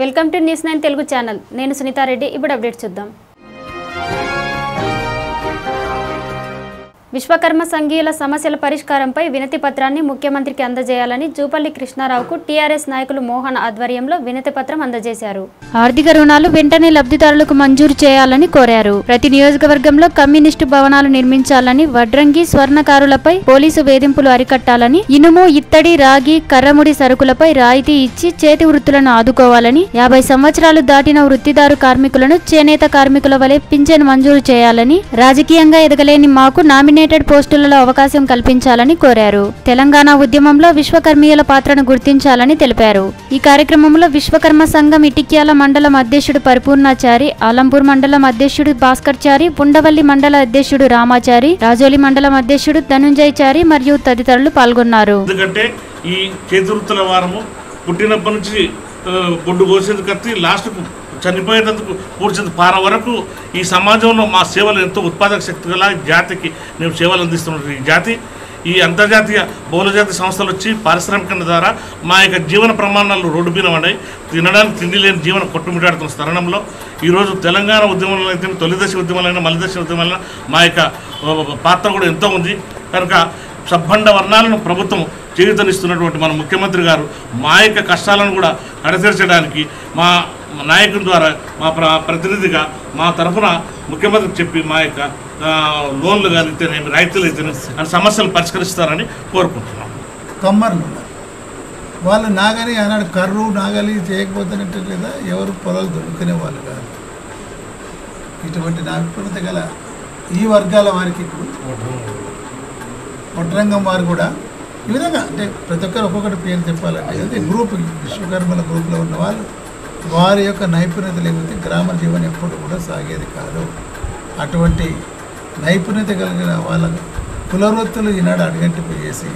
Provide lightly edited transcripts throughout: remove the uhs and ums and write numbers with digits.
Welcome to news 9 Telugu channel. నేను సునీతా రెడ్డి. ఇప్పుడు update చూద్దాం. విశ్వకర్మ సంఘీయుల సమస్యల పరిష్కారంపై వినతి పత్రాన్ని ముఖ్యమంత్రికి అందజేయాలని జూపల్లి కృష్ణారావుకు టీఆర్ఎస్ నాయకులు మోహన్ ఆధ్వర్యంలో వినతి పత్రం అందజేశారు. ఆర్థిక రుణాలు వెంటనే లబ్ధిదారులకు మంజూరు చేయాలని కోరారు. ప్రతి నియోజకవర్గంలో కమ్యూనిస్టు భవనాలు నిర్మించాలని, వడ్రంగి స్వర్ణకారులపై పోలీసు వేధింపులు అరికట్టాలని, ఇనుము, ఇత్తడి, రాగి, కర్రముడి సరుకులపై రాయితీ ఇచ్చి చేతి వృత్తులను ఆదుకోవాలని, 50 సంవత్సరాలు దాటిన వృత్తిదారు కార్మికులను చేనేత కార్మికుల వలె పింఛన్ మంజూరు చేయాలని, రాజకీయంగా ఎదగలేని మాకు నామినేటెడ్ పోస్టులలో అవకాశం కల్పించాలని కోరారు. తెలంగాణ ఉద్యమంలో విశ్వకర్మీయుల పాత్రను గుర్తించాలని తెలిపారు. ఈ కార్యక్రమంలో విశ్వకర్మ సంఘం ఇటిక్యాల మండలం అధ్యక్షుడు పరిపూర్ణాచారి, ఆలంపూర్ మండలం అధ్యక్షుడు భాస్కర్చారి, ఉండవల్లి మండల అధ్యక్షుడు రామాచారి, రాజోలి మండలం అధ్యక్షుడు ధనుంజయచారి మరియు తదితరులు పాల్గొన్నారు. ఎందుకంటే ఈ చేతివృత్తుల వారము పుట్టినప్పటి నుంచి బొడ్డు కోసేందుకు కత్తి లాస్ట్కు చనిపోయేందుకు పూడ్చేందుకు పార వరకు ఈ సమాజంలో మా సేవలు ఎంతో ఉత్పాదక శక్తి గల జాతికి మేము సేవలు అందిస్తున్నాం. ఈ జాతి ఈ అంతర్జాతీయ బహుళజాతి సంస్థలు వచ్చి పారిశ్రామికరణ ద్వారా మా యొక్క జీవన ప్రమాణాలు రోడ్డు మీద ఉన్నాయి. తినడానికి తిండి లేని జీవన కొట్టుమిటాడుతున్న తరుణంలో ఈరోజు తెలంగాణ ఉద్యమంలో అయితే తొలిదశ ఉద్యమాలైనా మలిదశ ఉద్యమాలైనా మా యొక్క పాత్ర కూడా ఎంతో ఉంది. కనుక సబ్బండ వర్ణాలను ప్రభుత్వం చేయూతనిస్తున్నటువంటి మన ముఖ్యమంత్రి గారు మా యొక్క కష్టాలను కూడా అడతీర్చడానికి మా నాయకుల ద్వారా మా ప్రతినిధిగా మా తరఫున ముఖ్యమంత్రికి చెప్పి మా యొక్క లోన్లు కలిగితేనేమి రైతులు అయితేనే అని సమస్యలు పరిష్కరిస్తారని కోరుకుంటున్నాం. కమ్మర్లు వాళ్ళు నాగలి ఆనాడు కర్రు నాగలి చేయకపోతున్నట్టు లేదా ఎవరు పొలాలు దొరుకునే వాళ్ళు కాదు. ఇటువంటి నావిపణత గల ఈ వర్గాల వారికి ఇప్పుడు వడ్రంగం వారు కూడా ఈ విధంగా అంటే ప్రతి ఒక్కరు ఒక్కొక్కటి పేరు చెప్పాలంటే అదే గ్రూప్ విశ్వకర్మల గ్రూప్లో ఉన్న వాళ్ళు వారి యొక్క నైపుణ్యత లేకపోతే గ్రామ జీవనం ఎప్పుడు కూడా సాగేది కాదు. అటువంటి నైపుణ్యత కలిగిన వాళ్ళ కులవృత్తులు ఈనాడు అడుగంటిపోయేసి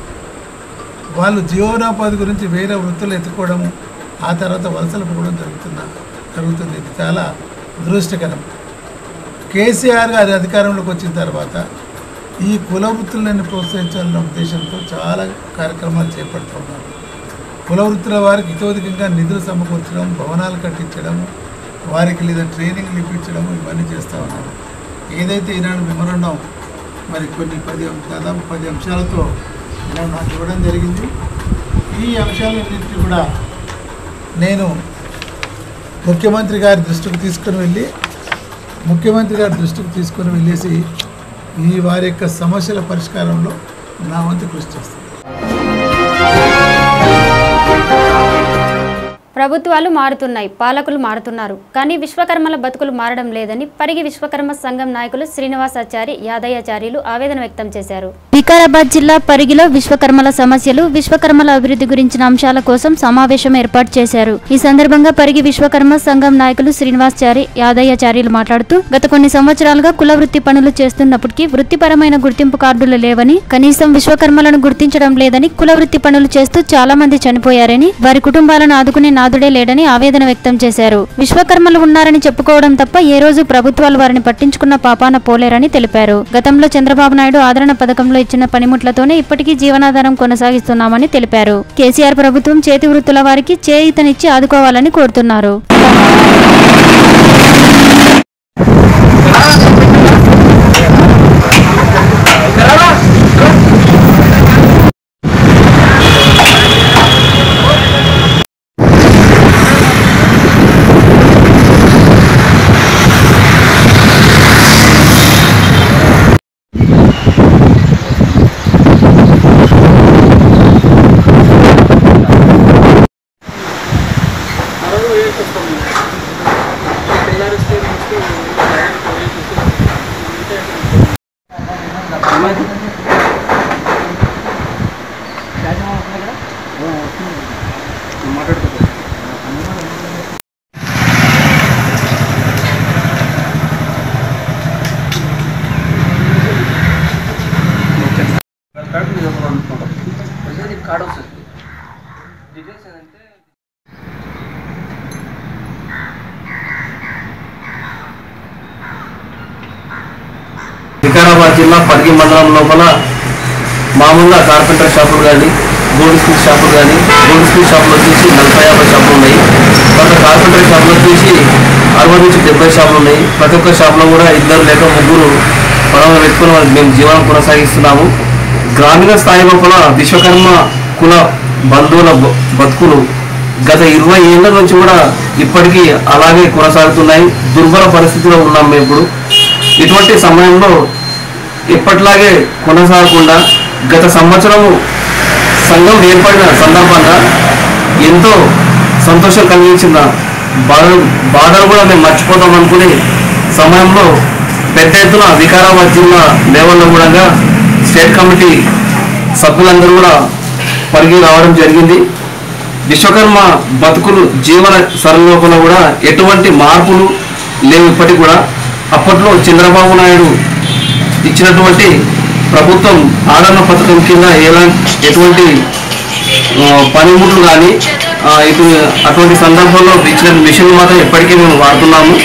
వాళ్ళు జీవనోపాధి గురించి వేరే వృత్తులు ఎత్తుకోవడము, ఆ తర్వాత వలసలు పోవడం జరుగుతుంది. ఇది చాలా దురదృష్టకరం. కేసీఆర్ గారి అధికారంలోకి వచ్చిన తర్వాత ఈ కుల వృత్తులను ప్రోత్సహించాలన్న ఉద్దేశంతో చాలా కార్యక్రమాలు చేపడుతూ ఉన్నారు. కుల వృత్తుల వారికి ఇతోధికంగా నిధులు సమకూర్చడం, భవనాలు కట్టించడం, వారికి లేదా ట్రైనింగ్లు ఇప్పించడం ఇవన్నీ చేస్తూ ఉన్నారు. ఏదైతే ఈనాడు మెమోరాండం మరి దాదాపు 10 అంశాలతో ఈనాడు నాకు ఇవ్వడం జరిగింది. ఈ అంశాలన్నింటినీ కూడా నేను ముఖ్యమంత్రి గారి దృష్టికి తీసుకొని వెళ్ళేసి ఈ వారి యొక్క సమస్యల పరిష్కారంలో నా వంతు కృషి చేస్తాను. ప్రభుత్వాలు మారుతున్నాయి, పాలకులు మారుతున్నారు, కానీ విశ్వకర్మల బతుకులు మారడం లేదని పరిగి విశ్వకర్మ సంఘం నాయకులు శ్రీనివాసాచారి, యాదయ్యాచార్యులు ఆవేదన వ్యక్తం చేశారు. వికారాబాద్ జిల్లా పరిగిలో విశ్వకర్మల సమస్యలు, విశ్వకర్మల అభివృద్ధి గురించిన అంశాల కోసం సమావేశం ఏర్పాటు చేశారు. ఈ సందర్భంగా పరిగి విశ్వకర్మ సంఘం నాయకులు శ్రీనివాసాచారి, యాదయ్యాచార్యులు మాట్లాడుతూ గత కొన్ని సంవత్సరాలుగా కుల వృత్తి పనులు చేస్తున్నప్పటికీ వృత్తిపరమైన గుర్తింపు కార్డులు లేవని, కనీసం విశ్వకర్మలను గుర్తించడం లేదని, కుల వృత్తి పనులు చేస్తూ చాలా మంది చనిపోయారని, వారి కుటుంబాలను ఆదుకునే నాదుడే లేడని ఆవేదన వ్యక్తం చేశారు. విశ్వకర్మలు ఉన్నారని చెప్పుకోవడం తప్ప ఏ రోజు ప్రభుత్వాలు వారిని పట్టించుకున్న పాపాన పోలేరని తెలిపారు. గతంలో చంద్రబాబు నాయుడు ఆదరణ పథకంలో ఇచ్చిన పనిముట్లతోనే ఇప్పటికీ జీవనాధారం కొనసాగిస్తున్నామని తెలిపారు. కేసీఆర్ ప్రభుత్వం చేతి వృత్తుల వారికి చేయూతనిచ్చి ఆదుకోవాలని కోరుతున్నారు. వికారాబాద్ జిల్లా పరిగి మండలం లోపల మామూలుగా కార్పెంటర్ షాపులు కానీ గోల్డ్ స్కూల్ షాపులు కానీ గోల్డ్ స్కూల్ షాపులు వచ్చేసి 40-50 షాపులు ఉన్నాయి. తర్వాత కార్పెంటరీ షాపులు వచ్చేసి 60 నుంచి 70 షాపులు ఉన్నాయి. ప్రతి ఒక్క షాపులో కూడా 2 లేక 3 పొలం పెట్టుకుని మేము జీవనం కొనసాగిస్తున్నాము. గ్రామీణ స్థాయి లోపల విశ్వకర్మ కుల బంధువుల బతుకులు గత 20 ఏళ్ల నుంచి కూడా ఇప్పటికీ అలాగే కొనసాగుతున్నాయి. దుర్బల పరిస్థితిలో ఉన్నాం మేము ఇప్పుడు. ఇటువంటి సమయంలో ఇప్పట్లాగే కొనసాగకుండా గత సంవత్సరము సంఘం ఏర్పడిన సందర్భంగా ఎంతో సంతోషం కలిగించిన బాధలు కూడా మేము మర్చిపోతాం అనుకునే సమయంలో పెద్ద ఎత్తున వికారాబాద్ జిల్లా లెవెల్లో కూడా స్టేట్ కమిటీ సభ్యులందరూ కూడా పరిగి రావడం జరిగింది. విశ్వకర్మ బతుకులు జీవన సరళలోపల కూడా ఎటువంటి మార్పులు లేవు ఇప్పటికి కూడా. అప్పట్లో చంద్రబాబు నాయుడు ఇచ్చినటువంటి ప్రభుత్వం ఆదరణ పథకం కింద ఎటువంటి పనిముట్లు కానీ అటువంటి సందర్భంలో ఇచ్చిన మిషన్లు మాత్రం ఎప్పటికీ మేము వాడుతున్నాము.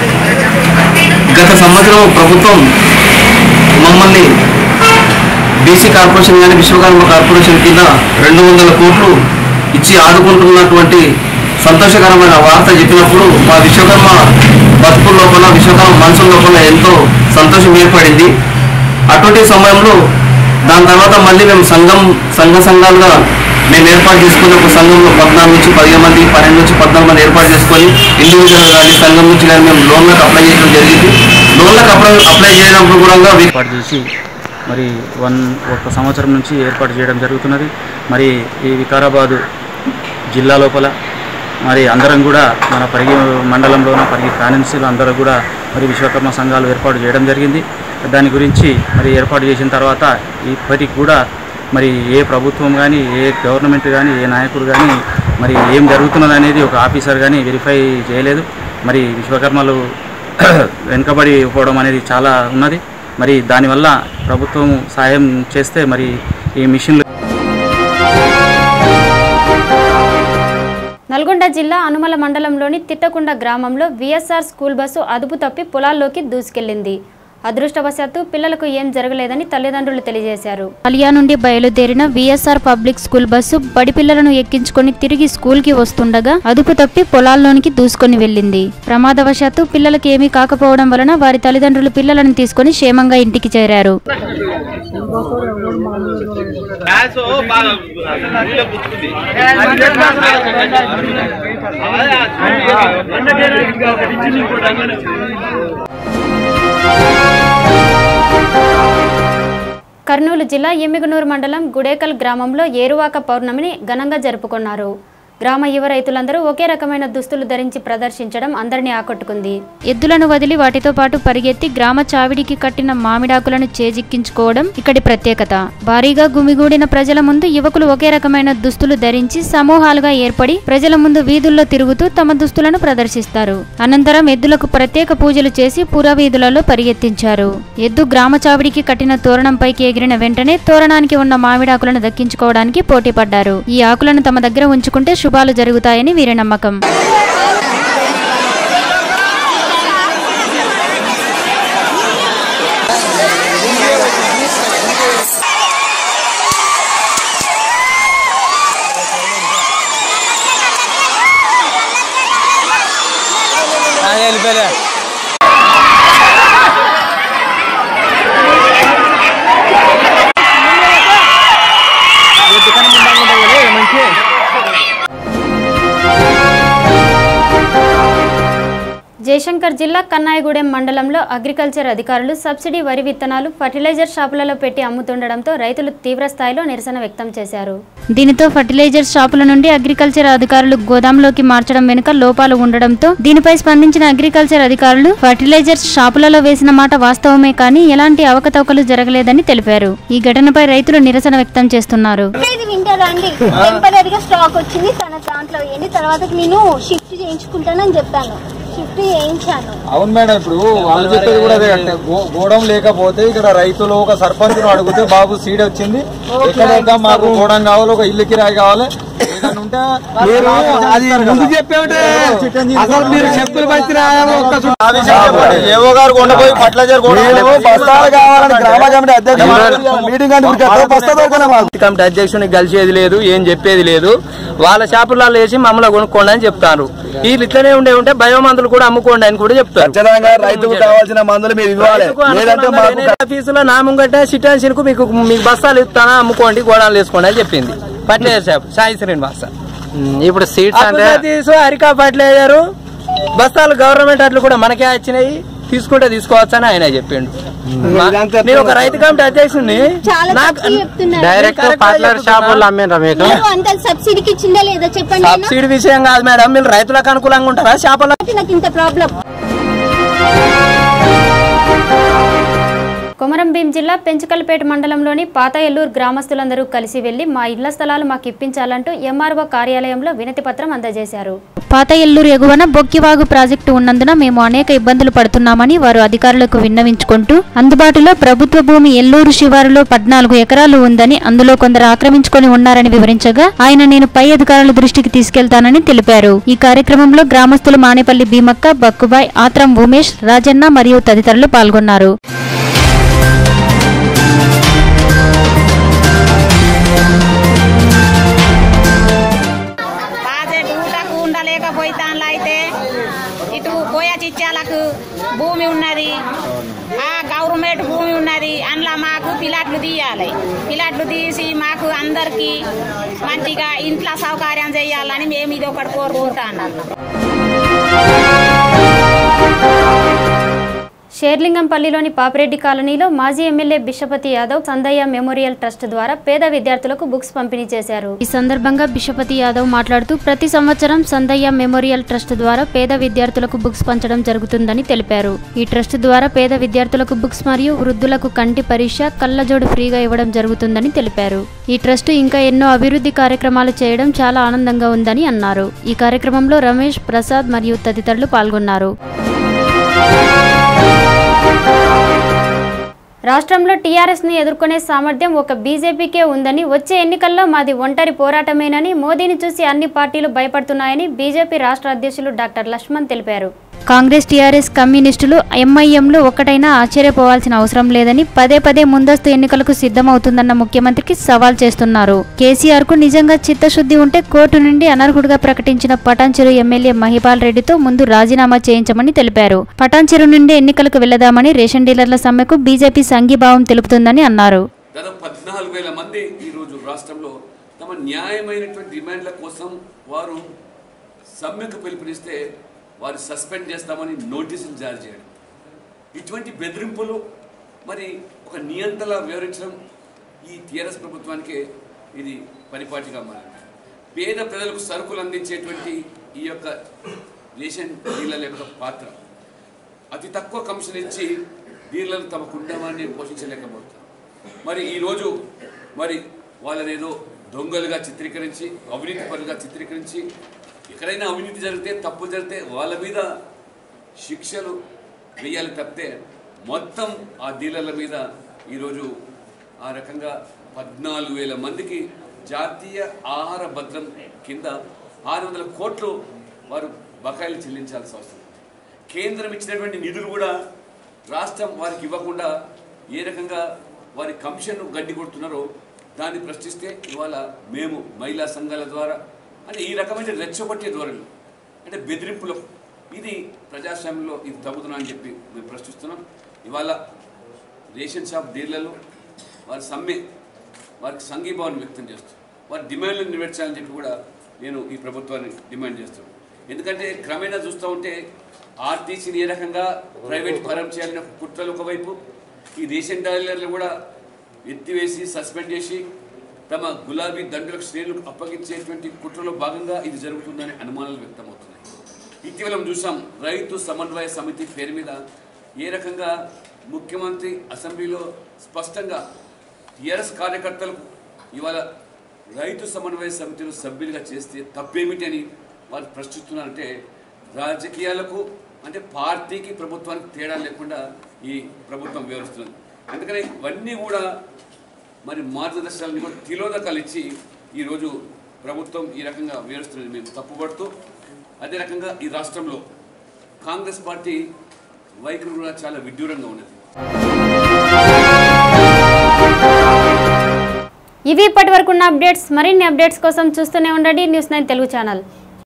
గత సంవత్సరం ప్రభుత్వం మమ్మల్ని బీసీ కార్పొరేషన్ కానీ విశ్వకర్మ కార్పొరేషన్ కింద 200 కోట్లు ఇచ్చి ఆదుకుంటున్నటువంటి సంతోషకరమైన వార్త చెప్పినప్పుడు మా విశ్వకర్మ బతుకుల లోపల విశ్వకర్మ మనసుల లోపల ఎంతో సంతోషం ఏర్పడింది. అటువంటి సమయంలో దాని తర్వాత మళ్ళీ మేము సంఘాలుగా మేము ఏర్పాటు చేసుకుని ఒక సంఘంలో 14 నుంచి 15 మంది 12 నుంచి 14 మంది ఏర్పాటు చేసుకొని ఇండివిజువల్ కానీ సంఘం నుంచి కానీ మేము లోన్లకు అప్లై చేయడం జరిగింది. లోన్లకు అప్లై చేయడానికి కూడా ఏర్పాటు చేసి మరి 1 సంవత్సరం నుంచి ఏర్పాటు చేయడం జరుగుతున్నది. మరి ఈ వికారాబాదు జిల్లా లోపల మరి అందరం కూడా మన పరిగి మండలంలోన పరిగి కాన్స్టిట్యున్సీలో అందరూ కూడా మరి విశ్వకర్మ సంఘాలు ఏర్పాటు చేయడం జరిగింది. దాని గురించి మరి ఏర్పాటు చేసిన తర్వాత ఇప్పటికి కూడా మరి ఏ ప్రభుత్వం కానీ ఏ గవర్నమెంట్ కానీ ఏ నాయకుడు కానీ మరి ఏం జరుగుతున్నది అనేది ఒక ఆఫీసర్ కానీ వెరిఫై చేయలేదు. మరి విశ్వకర్మలు వెనుకబడి పోవడం అనేది చాలా ఉన్నది. మరి దానివల్ల ప్రభుత్వం సాయం చేస్తే మరి ఈ మిషన్లు. నల్గొండ జిల్లా అనుమల మండలంలోని తిట్టకుండ గ్రామంలో విఎస్ఆర్ స్కూల్ బస్సు అదుపు తప్పి పొలాల్లోకి దూసుకెళ్లింది. అదృష్టవశాత్తు పిల్లలకు ఏం జరగలేదని తల్లిదండ్రులు తెలియజేశారు. అలియా నుండి బయలుదేరిన విఎస్ఆర్ పబ్లిక్ స్కూల్ బస్సు బడి పిల్లలను ఎక్కించుకొని తిరిగి స్కూల్ కి వస్తుండగా అదుపు తప్పి పొలాల్లోనికి దూసుకొని వెళ్లింది. ప్రమాదవశాత్తు పిల్లలకు ఏమీ కాకపోవడం వలన వారి తల్లిదండ్రులు పిల్లలను తీసుకొని క్షేమంగా ఇంటికి చేరారు. కర్నూలు జిల్లా ఎమ్మిగనూరు మండలం గుడేకల్ గ్రామంలో ఏరువాక పౌర్ణమిని ఘనంగా జరుపుకున్నారు. గ్రామ యువ రైతులందరూ ఒకే రకమైన దుస్తులు ధరించి ప్రదర్శించడం అందరినీ ఆకట్టుకుంది. ఎద్దులను వదిలి వాటితో పాటు పరిగెత్తి గ్రామ చావిడికి కట్టిన మామిడాకులను చేజిక్కించుకోవడం ఇక్కడి ప్రత్యేకత. భారీగా గుమిగూడిన ప్రజల ముందు యువకులు ఒకే రకమైన దుస్తులు ధరించి సమూహాలుగా ఏర్పడి ప్రజల ముందు వీధుల్లో తిరుగుతూ తమ దుస్తులను ప్రదర్శిస్తారు. అనంతరం ఎద్దులకు ప్రత్యేక పూజలు చేసి పురవీధులలో పరిగెత్తించారు. ఎద్దు గ్రామ చావిడికి కట్టిన తోరణంపైకి ఎగిరిన వెంటనే తోరణానికి ఉన్న మామిడాకులను దక్కించుకోవడానికి పోటీ పడ్డారు. ఈ ఆకులను తమ దగ్గర ఉంచుకుంటే శుభాలు జరుగుతాయని వీరి నమ్మకం. జయశంకర్ జిల్లా కన్నాయగూడెం మండలంలో అగ్రికల్చర్ అధికారులు సబ్సిడీ వరి విత్తనాలు ఫర్టిలైజర్ షాపులలో పెట్టి అమ్ముతుండడంతో రైతులు తీవ్ర స్థాయిలో నిరసన వ్యక్తం చేశారు. దీనితో ఫర్టిలైజర్ షాపుల నుండి అగ్రికల్చర్ అధికారులు గోదాంలోకి మార్చడం వెనుక లోపాలు ఉండడంతో దీనిపై స్పందించిన అగ్రికల్చర్ అధికారులు ఫర్టిలైజర్ షాపులలో వేసిన మాట వాస్తవమే కానీ ఎలాంటి అవకతవకలు జరగలేదని తెలిపారు. ఈ ఘటనపై రైతులు నిరసన వ్యక్తం చేస్తున్నారు. అవును మేడం, ఇప్పుడు వాళ్ళు చెప్పేది కూడా అదే. అంటే గోడం లేకపోతే ఇక్కడ రైతులు ఒక సర్పంచ్ అడిగితే బాబు సీడ్ వచ్చింది, ఎక్కడ మాకు గోడం కావాలి, ఒక ఇల్లు కిరాయి కావాలి, ఏవో గారు కొండపోయి ఫర్టిలైజర్ బస్తాలు కావాలని గ్రామ కమిటీ కమిటీ అధ్యక్షునికి కలిసేది లేదు, ఏం చెప్పేది లేదు. వాళ్ళ షాపులలో వేసి మమ్మల్ని కొనుక్కోండి అని చెప్తారు. వీళ్ళు ఇట్లనే ఉంటే బయోమందులు కూడా అమ్ముకోండి అని కూడా చెప్తారు. రైతుకు కావాల్సిన మందులు మీరు ఇవ్వాలి. ఆఫీసులో నా ముంగట సిటాన్సిన్ కు మీకు బస్తాలు ఇస్తానా, అమ్ముకోండి, గోడాలు వేసుకోండి అని చెప్పింది ఫర్టిలైజర్ షాప్ సాయి శ్రీనివాస. ఇప్పుడు సీట్స్ హరికా ఫర్టిలైజర్ బస్తాలు గవర్నమెంట్ అట్లు కూడా మనకే వచ్చినాయి, తీసుకుంటే తీసుకోవచ్చని ఆయన చెప్పిండు. నేను ఒక రైతు కమిటీ అధ్యక్షుడిని. డైరెక్ట్ ఫర్టిలైజర్ షాపుల్లో అమ్మిండ్రా మీకు? సబ్సిడీకి ఇచ్చిందా లేదా చెప్పండి. సబ్సిడీ విషయం కాదు మేడం, మీరు రైతులకు అనుకూలంగా ఉంటారా షాపుల్లో? నాకు ఇంత ప్రాబ్లం. కొమరం భీం జిల్లా పెంచుకల్పేట మండలంలోని పాత ఎల్లూరు గ్రామస్తులందరూ కలిసి వెళ్లి మా ఇళ్ల స్థలాలు మాకు ఇప్పించాలంటూ ఎంఆర్ఓ కార్యాలయంలో వినతి పత్రం అందజేశారు. పాత ఎల్లూరు ఎగువన బొక్కివాగు ప్రాజెక్టు ఉన్నందున మేము అనేక ఇబ్బందులు పడుతున్నామని వారు అధికారులకు విన్నవించుకుంటూ, అందుబాటులో ప్రభుత్వ భూమి ఎల్లూరు శివారులో 14 ఎకరాలు ఉందని, అందులో కొందరు ఆక్రమించుకొని ఉన్నారని వివరించగా ఆయన నేను పై అధికారుల దృష్టికి తీసుకెళ్తానని తెలిపారు. ఈ కార్యక్రమంలో గ్రామస్తులు మానేపల్లి భీమక్క, బక్కుబాయ్, ఆత్రం ఉమేష్, రాజన్న మరియు తదితరులు పాల్గొన్నారు. అయితే ఇటు కోయ చిచ్చాలకు భూమి ఉన్నది, ఆ గవర్నమెంట్ భూమి ఉన్నది, అందులో మాకు పిలాట్లు తీయాలి. పిలాట్లు తీసి మాకు అందరికి మంచిగా ఇంట్లో సౌకర్యం చేయాలని మేము ఇది ఒకటి కోరుకుంటున్నాం. షేర్లింగంపల్లిలోని పాపిరెడ్డి కాలనీలో మాజీ MLA Bishapathi Yadav Sandayya memorial trust ద్వారా పేద విద్యార్థులకు బుక్స్ పంపిణీ చేశారు. ఈ సందర్భంగా బిషపతి యాదవ్ మాట్లాడుతూ, ప్రతి సంవత్సరం సందయ్య మెమోరియల్ ట్రస్ట్ ద్వారా పేద విద్యార్థులకు బుక్స్ పంచడం జరుగుతుందని తెలిపారు. ఈ ట్రస్ట్ ద్వారా పేద విద్యార్థులకు బుక్స్ మరియు వృద్ధులకు కంటి పరీక్ష, కళ్ళజోడు ఫ్రీగా ఇవ్వడం జరుగుతుందని తెలిపారు. ఈ ట్రస్ట్ ఇంకా ఎన్నో అభివృద్ధి కార్యక్రమాలు చేయడం చాలా ఆనందంగా ఉందని అన్నారు. ఈ కార్యక్రమంలో రమేష్, ప్రసాద్ మరియు తదితరులు పాల్గొన్నారు. రాష్ట్రంలో టీఆర్ఎస్ని ఎదుర్కొనే సామర్థ్యం ఒక బీజేపీకే ఉందని, వచ్చే ఎన్నికల్లో మాది ఒంటరి పోరాటమేనని, మోదీని చూసి అన్ని పార్టీలు భయపడుతున్నాయని బీజేపీ రాష్ట్ర అధ్యక్షులు డాక్టర్ లక్ష్మణ్ తెలిపారు. కాంగ్రెస్, టీఆర్ఎస్, కమ్యూనిస్టులు, ఎంఐఎంలు ఒక్కటైనా ఆశ్చర్యపోవాల్సిన అవసరం లేదని, పదే పదే ముందస్తు ఎన్నికలకు సిద్ధమవుతుందన్న ముఖ్యమంత్రికి సవాల్ చేస్తున్నారు. కేసీఆర్ కు నిజంగా చిత్తశుద్ధి ఉంటే కోర్టు నుండి అనర్హుడిగా ప్రకటించిన పటాన్చెరు ఎమ్మెల్యే మహిపాల్ రెడ్డితో ముందు రాజీనామా చేయించమని తెలిపారు. పటాన్చెరు నుండి ఎన్నికలకు వెళ్లదామని, రేషన్ డీలర్ల సమ్మెకు బీజేపీ సంఘీభావం తెలుపుతుందని అన్నారు. దాదాపు 14,000 మంది ఈరోజు రాష్ట్రంలో తమ న్యాయమైనటువంటి డిమాండ్ల కోసం వారు సమ్మెకు పిలుపునిస్తే వారు సస్పెండ్ చేస్తామని నోటీసులు జారీ చేయడం, ఇటువంటి బెదిరింపులు మరి ఒక నియంత్రణ వివరించడం ఈ టీఆర్ఎస్ ప్రభుత్వానికి ఇది పరిపాటిగా మారింది. పేద ప్రజలకు సరుకులు అందించేటువంటి ఈ యొక్క రేషన్ డీలర్ల యొక్క పాత్ర, అతి తక్కువ కమిషన్ ఇచ్చి డీలర్లు తమ కుటుంబాన్ని పోషించలేకపోతారు. మరి ఈరోజు మరి వాళ్ళని ఏదో దొంగలుగా చిత్రీకరించి, అవినీతి పరులుగా చిత్రీకరించి, ఎక్కడైనా అవినీతి జరిగితే, తప్పు జరిగితే వాళ్ళ మీద శిక్షలు వేయాలి తప్పితే మొత్తం ఆ డీలర్ల మీద ఈరోజు ఆ రకంగా 14,000 మందికి జాతీయ ఆహార భద్రం కింద 600 కోట్లు వారు బకాయిలు చెల్లించాల్సిన అవసరం. కేంద్రం ఇచ్చినటువంటి నిధులు కూడా రాష్ట్రం వారికి ఇవ్వకుండా ఏ రకంగా వారి కమిషన్ను గడ్డి కొడుతున్నారో దాన్ని ప్రశ్నిస్తే ఇవాళ మేము మహిళా సంఘాల ద్వారా అంటే ఈ రకమైన రెచ్చగొట్టే ధోరణులు, అంటే బెదిరింపులు, ఇది ప్రజాస్వామ్యంలో ఇది తగ్గుతున్నా అని చెప్పి మేము ప్రశ్నిస్తున్నాం. ఇవాళ రేషన్ షాప్ డీలర్లు వారి సమ్మె, వారికి సంఘీభావాన్ని వ్యక్తం చేస్తూ వారి డిమాండ్లను నెరవేర్చాలని చెప్పి కూడా నేను ఈ ప్రభుత్వాన్ని డిమాండ్ చేస్తున్నాను. ఎందుకంటే క్రమేణా చూస్తూ ఉంటే ఆర్టీసీని ఏ రకంగా ప్రైవేట్ పరం చేయాలని కుట్రలు ఒకవైపు, ఈ రేషన్ డీలర్లు కూడా ఎత్తివేసి సస్పెండ్ చేసి తమ గులాబీ దండలకు శ్రేణులకు అప్పగించేటువంటి కుట్రలో భాగంగా ఇది జరుగుతుందనే అనుమానాలు వ్యక్తమవుతున్నాయి. ఇటీవల చూసాం రైతు సమన్వయ సమితి పేరు మీద ఏ రకంగా ముఖ్యమంత్రి అసెంబ్లీలో స్పష్టంగా టీఆర్ఎస్ కార్యకర్తలకు ఇవాళ రైతు సమన్వయ సమితిలో సభ్యులుగా చేస్తే తప్పేమిటి అని వారు ప్రశ్నిస్తున్నారంటే రాజకీయాలకు అంటే పార్టీకి ప్రభుత్వానికి తేడా లేకుండా ఈ ప్రభుత్వం వివరిస్తుంది. అందుకని ఇవన్నీ కూడా మరి మార్గదర్శకాలను కూడా తిలోదకాలు ఇచ్చి ఈరోజు ప్రభుత్వం ఈ రకంగా వివరిస్తున్నది మేము తప్పుపడుతూ, అదే రకంగా ఈ రాష్ట్రంలో కాంగ్రెస్ పార్టీ వైఖరి కూడా చాలా విడ్డూరంగా ఉన్నది. ఇవి ఇప్పటి వరకు ఉన్న అప్డేట్స్. మరిన్ని అప్డేట్స్ కోసం చూస్తూనే ఉండండి న్యూస్ 9 తెలుగు ఛానల్.